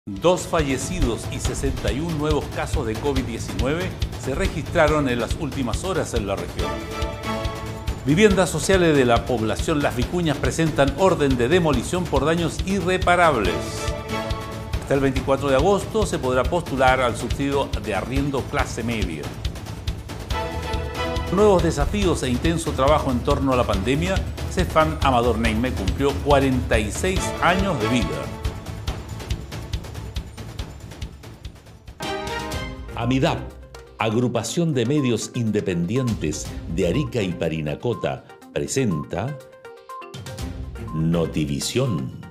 Dos fallecidos y 61 nuevos casos de COVID-19 se registraron en las últimas horas en la región. Viviendas sociales de la población Las Vicuñas presentan orden de demolición por daños irreparables. Hasta el 24 de agosto se podrá postular al subsidio de arriendo clase media. Nuevos desafíos e intenso trabajo en torno a la pandemia, Cefam Amador Neime cumplió 46 años de vida. AMIDAP, Agrupación de Medios Independientes de Arica y Parinacota, presenta Notivisión.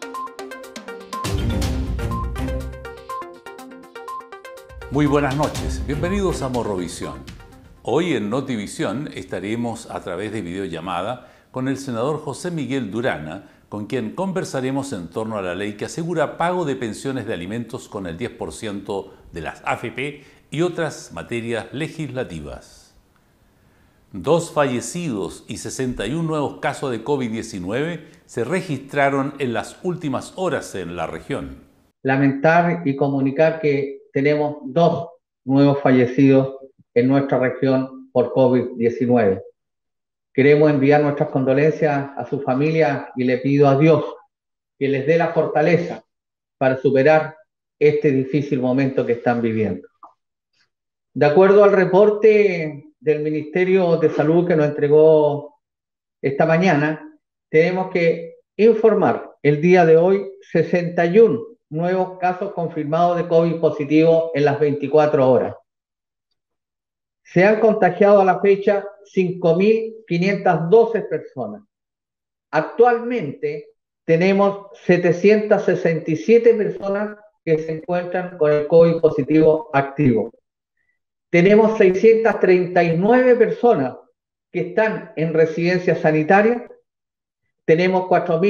Muy buenas noches, bienvenidos a Morrovisión. Hoy en Notivisión estaremos a través de videollamada con el senador José Miguel Durana, con quien conversaremos en torno a la ley que asegura pago de pensiones de alimentos con el 10% de las AFP y otras materias legislativas. Dos fallecidos y 61 nuevos casos de COVID-19 se registraron en las últimas horas en la región. Lamentar y comunicar que tenemos dos nuevos fallecidos en nuestra región por COVID-19. Queremos enviar nuestras condolencias a su familia y le pido a Dios que les dé la fortaleza para superar este difícil momento que están viviendo. De acuerdo al reporte del Ministerio de Salud que nos entregó esta mañana, tenemos que informar el día de hoy 61 nuevos casos confirmados de COVID positivo en las 24 horas. Se han contagiado a la fecha 5.512 personas. Actualmente tenemos 767 personas que se encuentran con el COVID positivo activo. Tenemos 639 personas que están en residencia sanitaria. Tenemos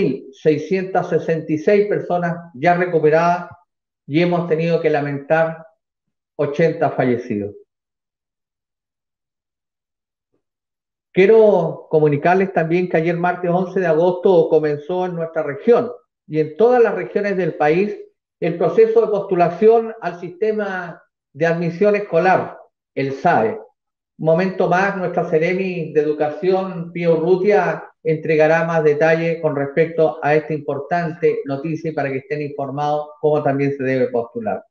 4.666 personas ya recuperadas y hemos tenido que lamentar 80 fallecidos. Quiero comunicarles también que ayer martes 11 de agosto comenzó en nuestra región y en todas las regiones del país el proceso de postulación al sistema de admisión escolar, el SAE. Un momento más, nuestra Seremi de Educación, Pío Urrutia, entregará más detalle con respecto a esta importante noticia para que estén informados cómo también se debe postular.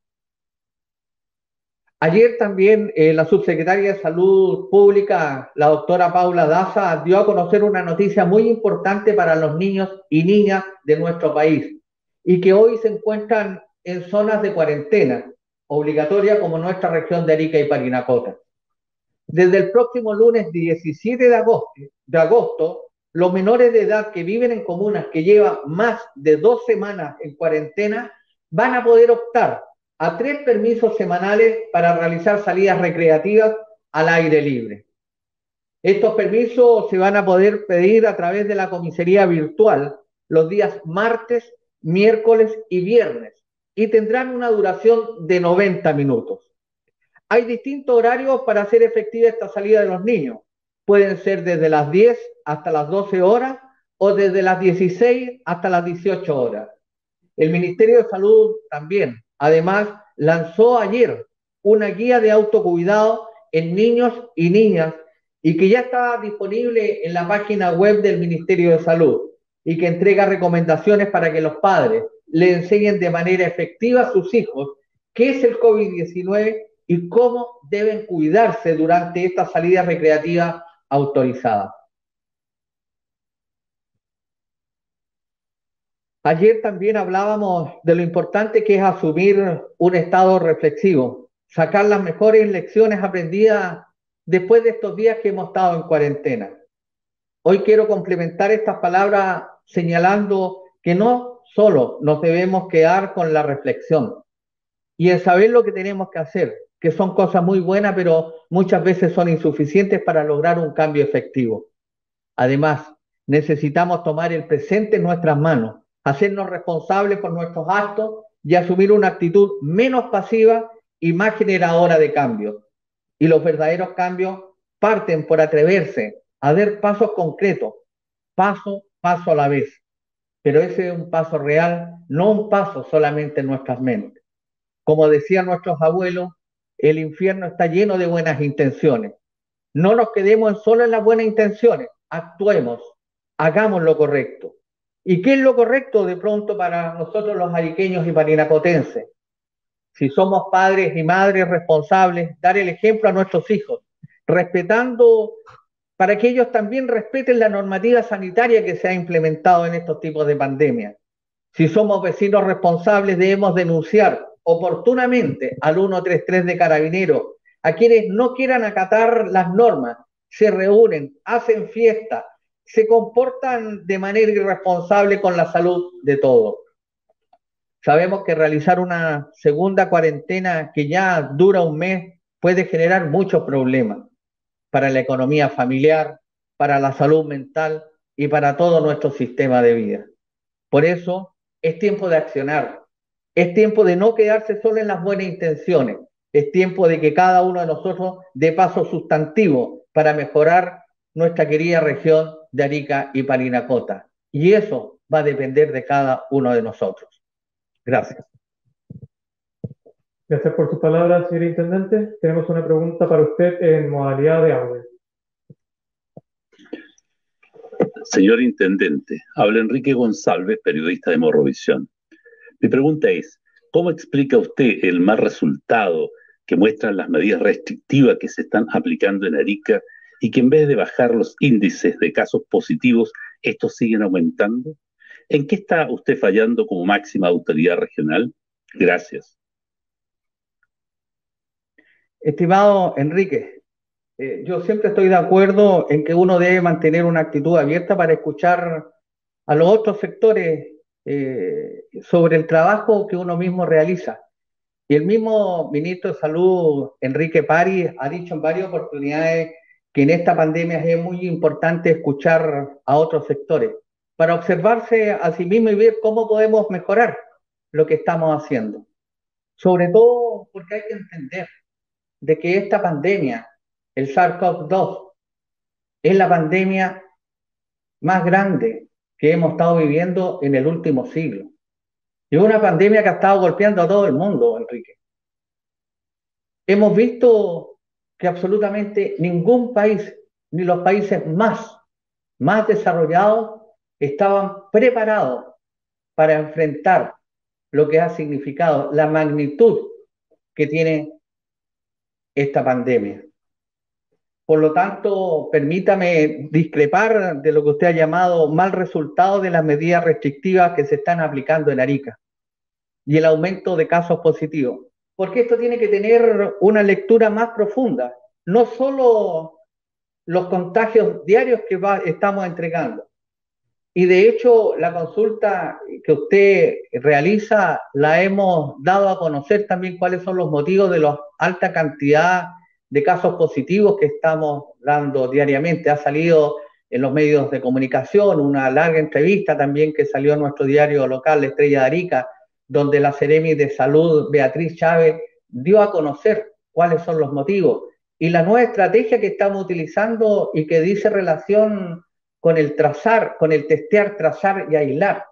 Ayer también la subsecretaria de Salud Pública, la doctora Paula Daza, dio a conocer una noticia muy importante para los niños y niñas de nuestro país y que hoy se encuentran en zonas de cuarentena obligatoria como nuestra región de Arica y Parinacota. Desde el próximo lunes 17 de agosto, los menores de edad que viven en comunas que llevan más de 2 semanas en cuarentena van a poder optar a 3 permisos semanales para realizar salidas recreativas al aire libre. Estos permisos se van a poder pedir a través de la comisaría virtual los días martes, miércoles y viernes y tendrán una duración de 90 minutos. Hay distintos horarios para hacer efectiva esta salida de los niños. Pueden ser desde las 10 hasta las 12 horas o desde las 16 hasta las 18 horas. El Ministerio de Salud también, además, lanzó ayer una guía de autocuidado en niños y niñas y que ya está disponible en la página web del Ministerio de Salud y que entrega recomendaciones para que los padres le enseñen de manera efectiva a sus hijos qué es el COVID-19 y cómo deben cuidarse durante esta salida recreativa autorizada. Ayer también hablábamos de lo importante que es asumir un estado reflexivo, sacar las mejores lecciones aprendidas después de estos días que hemos estado en cuarentena. Hoy quiero complementar estas palabras señalando que no solo nos debemos quedar con la reflexión y en saber lo que tenemos que hacer, que son cosas muy buenas, pero muchas veces son insuficientes para lograr un cambio efectivo. Además, necesitamos tomar el presente en nuestras manos, hacernos responsables por nuestros actos y asumir una actitud menos pasiva y más generadora de cambios. Y los verdaderos cambios parten por atreverse a dar pasos concretos, paso a la vez. pero ese es un paso real, no un paso solamente en nuestras mentes. Como decían nuestros abuelos, el infierno está lleno de buenas intenciones. No nos quedemos solo en las buenas intenciones, actuemos, hagamos lo correcto. ¿Y qué es lo correcto de pronto para nosotros los ariqueños y parinacotenses? Si somos padres y madres responsables, dar el ejemplo a nuestros hijos, respetando para que ellos también respeten la normativa sanitaria que se ha implementado en estos tipos de pandemias. Si somos vecinos responsables, debemos denunciar oportunamente al 133 de Carabineros a quienes no quieran acatar las normas, se reúnen, hacen fiesta, se comportan de manera irresponsable con la salud de todos. Sabemos que realizar una segunda cuarentena que ya dura un mes puede generar muchos problemas para la economía familiar, para la salud mental y para todo nuestro sistema de vida. Por eso es tiempo de accionar, es tiempo de no quedarse solo en las buenas intenciones, es tiempo de que cada uno de nosotros dé paso sustantivo para mejorar nuestra querida región de Arica y Parinacota. Y eso va a depender de cada uno de nosotros. Gracias. Gracias por sus palabras, señor Intendente. Tenemos una pregunta para usted en modalidad de audio. Señor Intendente, habla Enrique González, periodista de Morrovisión. Mi pregunta es, ¿cómo explica usted el mal resultado que muestran las medidas restrictivas que se están aplicando en Arica y que en vez de bajar los índices de casos positivos, estos siguen aumentando? ¿En qué está usted fallando como máxima autoridad regional? Gracias. Estimado Enrique, yo siempre estoy de acuerdo en que uno debe mantener una actitud abierta para escuchar a los otros sectores sobre el trabajo que uno mismo realiza. Y el mismo ministro de Salud, Enrique París, ha dicho en varias oportunidades que en esta pandemia es muy importante escuchar a otros sectores para observarse a sí mismo y ver cómo podemos mejorar lo que estamos haciendo. Sobre todo porque hay que entender de que esta pandemia, el SARS-CoV-2, es la pandemia más grande que hemos estado viviendo en el último siglo. Y una pandemia que ha estado golpeando a todo el mundo, Enrique. Hemos visto que absolutamente ningún país, ni los países más desarrollados, estaban preparados para enfrentar lo que ha significado la magnitud que tiene esta pandemia. Por lo tanto, permítame discrepar de lo que usted ha llamado mal resultado de las medidas restrictivas que se están aplicando en Arica y el aumento de casos positivos, porque esto tiene que tener una lectura más profunda, no solo los contagios diarios que estamos entregando. Y de hecho, la consulta que usted realiza la hemos dado a conocer también cuáles son los motivos de la alta cantidad de casos positivos que estamos dando diariamente. Ha salido en los medios de comunicación una larga entrevista también que salió en nuestro diario local, La Estrella de Arica, donde la Seremi de Salud, Beatriz Chávez, dio a conocer cuáles son los motivos. Y la nueva estrategia que estamos utilizando y que dice relación con el trazar, con el testear, trazar y aislar.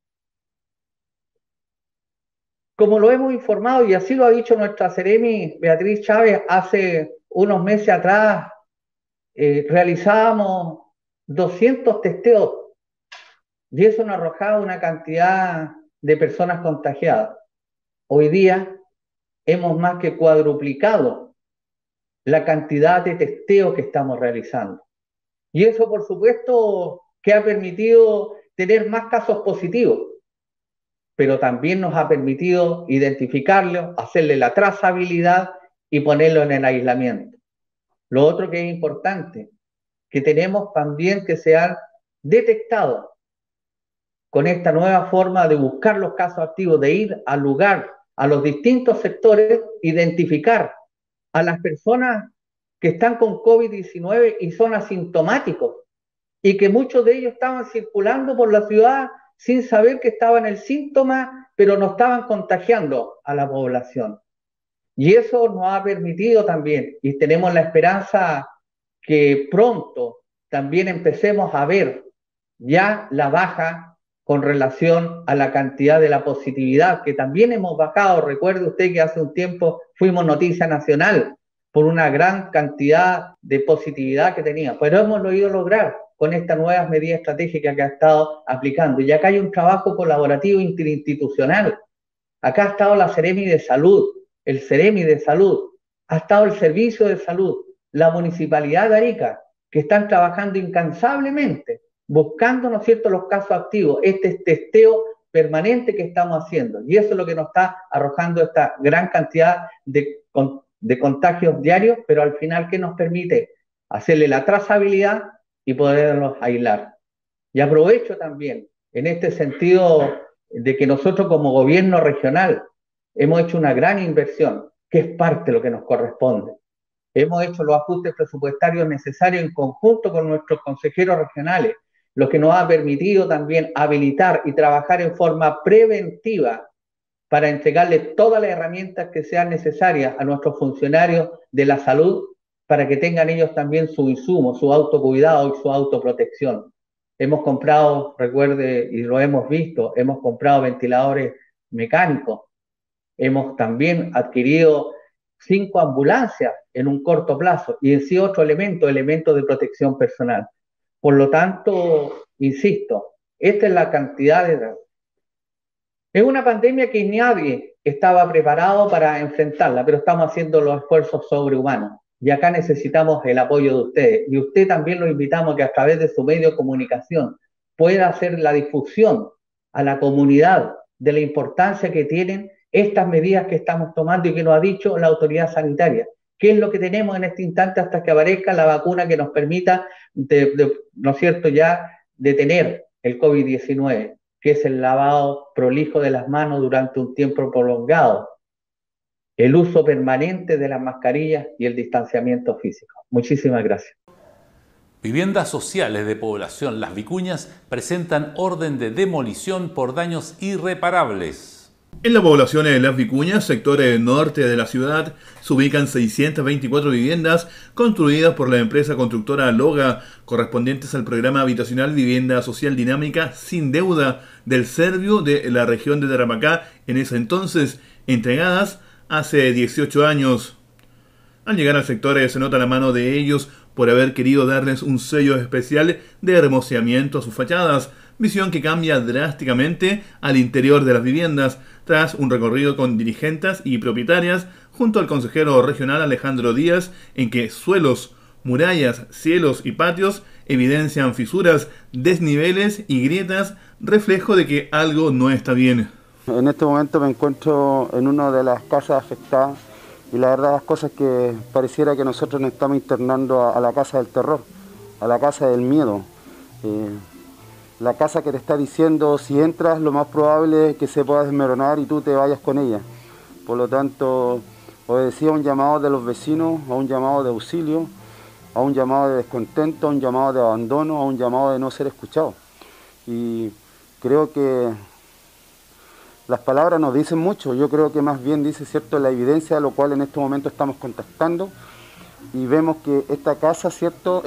Como lo hemos informado, y así lo ha dicho nuestra Seremi Beatriz Chávez, hace unos meses atrás realizábamos 200 testeos y eso nos arrojaba una cantidad de personas contagiadas. Hoy día hemos más que cuadruplicado la cantidad de testeos que estamos realizando. Y eso, por supuesto, que ha permitido tener más casos positivos, pero también nos ha permitido identificarlo, hacerle la trazabilidad y ponerlo en el aislamiento. Lo otro que es importante, que tenemos también que se han detectado con esta nueva forma de buscar los casos activos, de ir al lugar, a los distintos sectores, identificar a las personas que están con COVID-19 y son asintomáticos, y que muchos de ellos estaban circulando por la ciudad sin saber que estaban el síntoma, pero no estaban contagiando a la población. Y eso nos ha permitido también, y tenemos la esperanza que pronto también empecemos a ver ya la baja con relación a la cantidad de la positividad, que también hemos bajado. Recuerde usted que hace un tiempo fuimos noticia nacional por una gran cantidad de positividad que tenía, pero hemos logrado lograr con estas nuevas medidas estratégicas que ha estado aplicando. Y acá hay un trabajo colaborativo interinstitucional. Acá ha estado la Seremi de Salud, el Seremi de Salud, ha estado el Servicio de Salud, la Municipalidad de Arica, que están trabajando incansablemente, buscando, ¿no es cierto?, los casos activos, este testeo permanente que estamos haciendo. Y eso es lo que nos está arrojando esta gran cantidad de contagios diarios, pero al final, ¿qué nos permite? Hacerle la trazabilidad y poderlos aislar. Y aprovecho también, en este sentido, de que nosotros como gobierno regional hemos hecho una gran inversión, que es parte de lo que nos corresponde. Hemos hecho los ajustes presupuestarios necesarios en conjunto con nuestros consejeros regionales, lo que nos ha permitido también habilitar y trabajar en forma preventiva para entregarle todas las herramientas que sean necesarias a nuestros funcionarios de la salud para que tengan ellos también su insumo, su autocuidado y su autoprotección. Hemos comprado, recuerde, y lo hemos visto, hemos comprado ventiladores mecánicos, hemos también adquirido 5 ambulancias en un corto plazo y en sí otro elemento de protección personal. Por lo tanto, insisto, esta es la cantidad de... Es una pandemia que nadie estaba preparado para enfrentarla, pero estamos haciendo los esfuerzos sobrehumanos. Y acá necesitamos el apoyo de ustedes. Y usted también lo invitamos a que a través de su medio de comunicación pueda hacer la difusión a la comunidad de la importancia que tienen estas medidas que estamos tomando y que nos ha dicho la autoridad sanitaria. ¿Qué es lo que tenemos en este instante hasta que aparezca la vacuna que nos permita, ¿no es cierto?, ya detener el COVID-19, que es el lavado prolijo de las manos durante un tiempo prolongado, el uso permanente de las mascarillas y el distanciamiento físico? Muchísimas gracias. Viviendas sociales de población Las Vicuñas presentan orden de demolición por daños irreparables. En la población de Las Vicuñas, sector norte de la ciudad, se ubican 624 viviendas construidas por la empresa constructora Loga, correspondientes al programa habitacional Vivienda Social Dinámica Sin Deuda del Servio de la región de Tarapacá, en ese entonces, entregadas hace 18 años. Al llegar al sector se nota la mano de ellos por haber querido darles un sello especial de hermoseamiento a sus fachadas, visión que cambia drásticamente al interior de las viviendas, tras un recorrido con dirigentes y propietarias junto al consejero regional Alejandro Díaz, en que suelos, murallas, cielos y patios evidencian fisuras, desniveles y grietas, reflejo de que algo no está bien. En este momento me encuentro en una de las casas afectadas y la verdad las cosas que pareciera que nosotros nos estamos internando a la casa del terror, a la casa del miedo. La casa que te está diciendo si entras lo más probable es que se pueda desmoronar y tú te vayas con ella. Por lo tanto, obedecía a un llamado de los vecinos, a un llamado de auxilio, a un llamado de descontento, a un llamado de abandono, a un llamado de no ser escuchado. Y creo que las palabras nos dicen mucho. Yo creo que más bien dice cierto la evidencia, a lo cual en este momento estamos contactando y vemos que esta casa, cierto,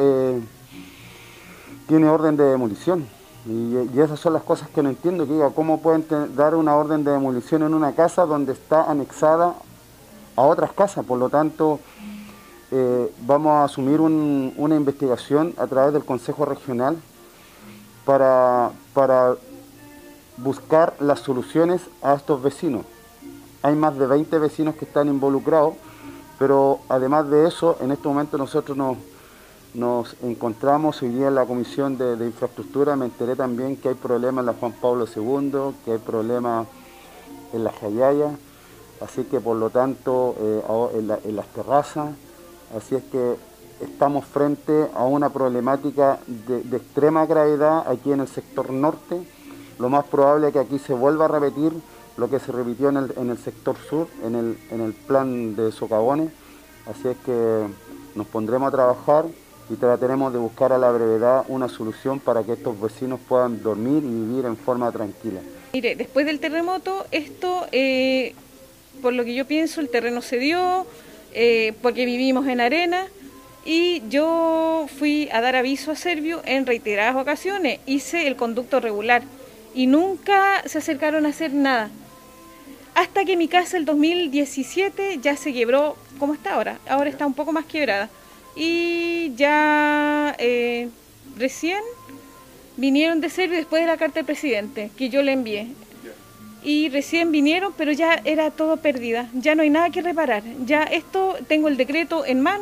tiene orden de demolición. Y esas son las cosas que no entiendo, que diga, ¿cómo pueden dar una orden de demolición en una casa donde está anexada a otras casas? Por lo tanto, vamos a asumir una investigación a través del Consejo Regional para buscar las soluciones a estos vecinos. Hay más de 20 vecinos que están involucrados, pero además de eso, en este momento nosotros nos encontramos hoy día en la Comisión de Infraestructura. Me enteré también que hay problemas en la Juan Pablo II, que hay problemas en la Jayaya, así que por lo tanto en las terrazas, así es que estamos frente a una problemática de extrema gravedad aquí en el sector norte. Lo más probable es que aquí se vuelva a repetir lo que se repitió en el sector sur, en el plan de socavones, así es que nos pondremos a trabajar y trataremos de buscar a la brevedad una solución para que estos vecinos puedan dormir y vivir en forma tranquila. Mire, después del terremoto, esto, por lo que yo pienso, el terreno cedió, porque vivimos en arena, y yo fui a dar aviso a Servio en reiteradas ocasiones, hice el conducto regular, y nunca se acercaron a hacer nada. Hasta que mi casa el 2017 ya se quebró como está ahora. Ahora está un poco más quebrada. Y ya recién vinieron de Servio después de la carta del presidente que yo le envié. Y recién vinieron, pero ya era todo perdida. Ya no hay nada que reparar. Ya esto, tengo el decreto en mano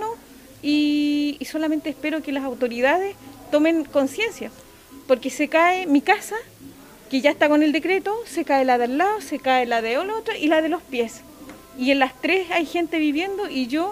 y solamente espero que las autoridades tomen conciencia. Porque se cae mi casa, que ya está con el decreto, se cae la de al lado, se cae la de la otra y la de los pies. Y en las tres hay gente viviendo y yo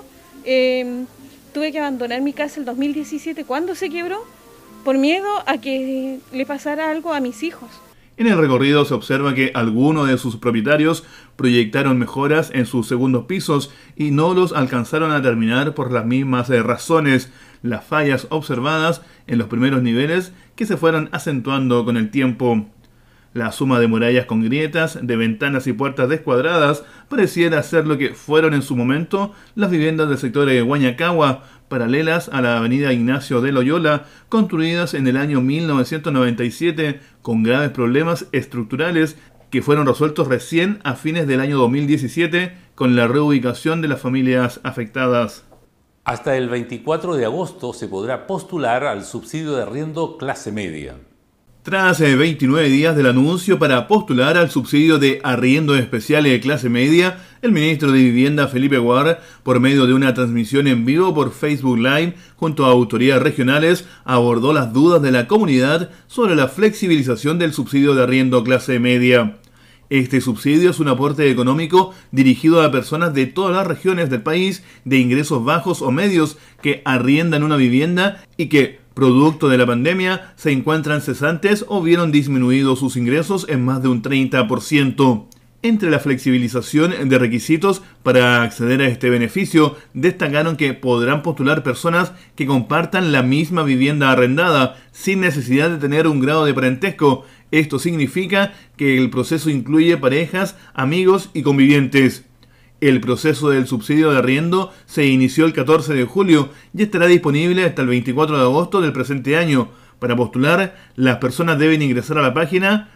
tuve que abandonar mi casa el 2017 cuando se quebró por miedo a que le pasara algo a mis hijos. En el recorrido se observa que algunos de sus propietarios proyectaron mejoras en sus segundos pisos y no los alcanzaron a terminar por las mismas razones, las fallas observadas en los primeros niveles que se fueron acentuando con el tiempo. La suma de murallas con grietas, de ventanas y puertas descuadradas, pareciera ser lo que fueron en su momento las viviendas del sector de Huañacagua, paralelas a la avenida Ignacio de Loyola, construidas en el año 1997 con graves problemas estructurales que fueron resueltos recién a fines del año 2017 con la reubicación de las familias afectadas. Hasta el 24 de agosto se podrá postular al subsidio de arriendo clase media. Tras 29 días del anuncio para postular al subsidio de arriendo especial de clase media, el ministro de Vivienda Felipe Guar, por medio de una transmisión en vivo por Facebook Live junto a autoridades regionales, abordó las dudas de la comunidad sobre la flexibilización del subsidio de arriendo clase media. Este subsidio es un aporte económico dirigido a personas de todas las regiones del país de ingresos bajos o medios que arriendan una vivienda y que, producto de la pandemia, se encuentran cesantes o vieron disminuidos sus ingresos en más de un 30%. Entre la flexibilización de requisitos para acceder a este beneficio, destacaron que podrán postular personas que compartan la misma vivienda arrendada, sin necesidad de tener un grado de parentesco. Esto significa que el proceso incluye parejas, amigos y convivientes. El proceso del subsidio de arriendo se inició el 14 de julio y estará disponible hasta el 24 de agosto del presente año. Para postular, las personas deben ingresar a la página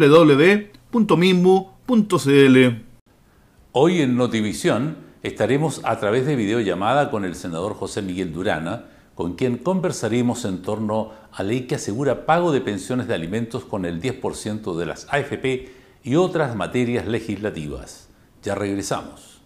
www.minbu.cl. Hoy en Notivisión estaremos a través de videollamada con el senador José Miguel Durana, con quien conversaremos en torno a ley que asegura pago de pensiones de alimentos con el 10% de las AFP y otras materias legislativas. Ya regresamos.